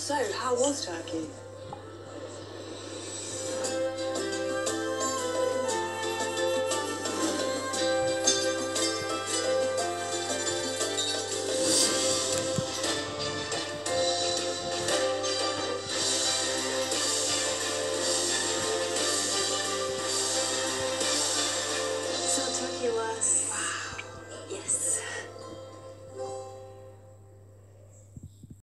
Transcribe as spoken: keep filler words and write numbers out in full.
So, how was Turkey? So Turkey was, wow, yes.